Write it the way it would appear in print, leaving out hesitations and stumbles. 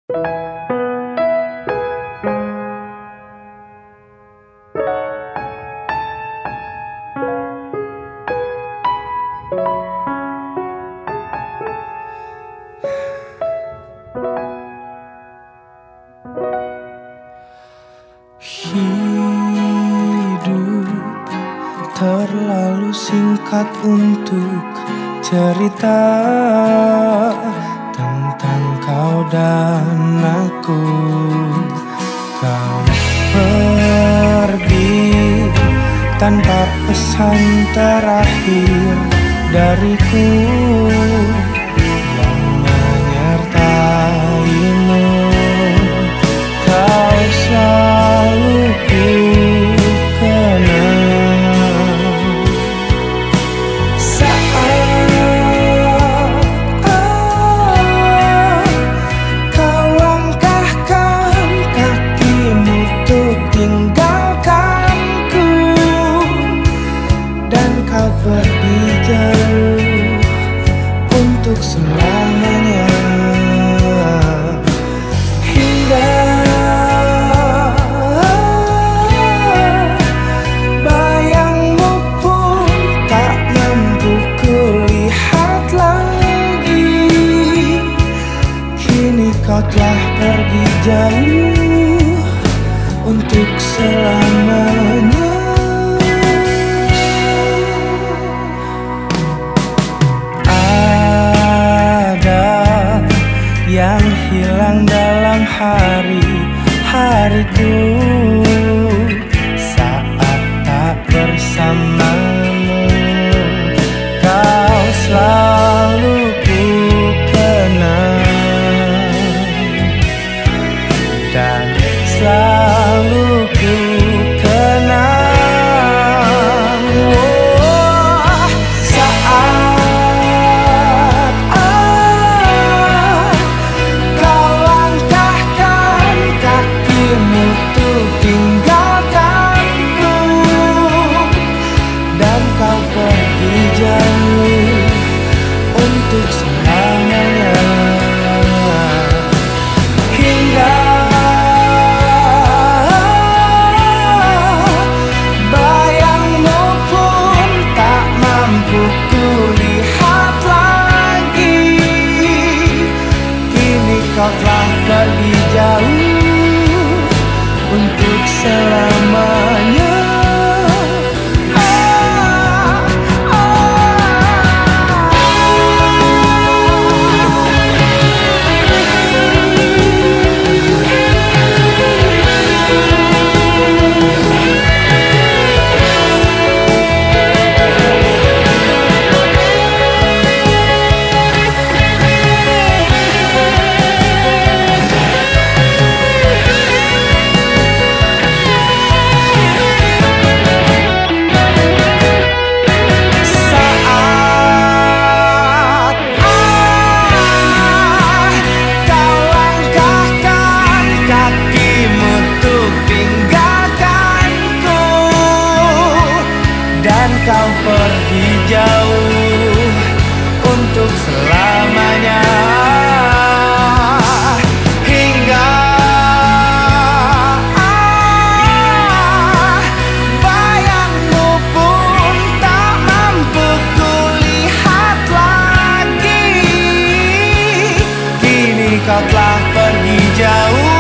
Hidup terlalu singkat untuk cerita tentang kau dan aku. Kau pergi tanpa pesan terakhir dariku yang menyertaimu. Kau selalu ku kenang saat kau langkahkan kakimu untuk tinggalkanku, dan kau pergi jauh untuk selamanya. Kau telah pergi jauh untuk selamanya. Ada yang hilang dalam hari-hariku saat tak bersamamu. Kau selalu ku kenang dan selalu ku kenang. Saat kau langkahkan kakimu untuk tinggalkanku, dan kau pergi jauh untuk selamanya. Hingga kau telah pergi jauh untuk selamanya. Kau pergi jauh untuk selamanya. Hingga bayangmu pun tak mampu kulihat lagi. Kini kau telah pergi jauh